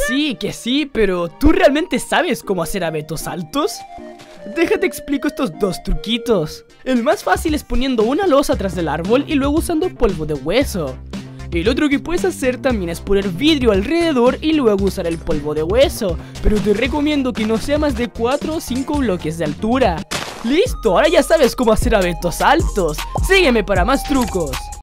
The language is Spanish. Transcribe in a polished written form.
que sí, pero ¿tú realmente sabes cómo hacer abetos altos? Déjate explico estos dos truquitos. El más fácil es poniendo una losa atrás del árbol y luego usando polvo de hueso. El otro que puedes hacer también es poner vidrio alrededor y luego usar el polvo de hueso, pero te recomiendo que no sea más de 4 o 5 bloques de altura. ¡Listo! Ahora ya sabes cómo hacer abetos altos. Sígueme para más trucos.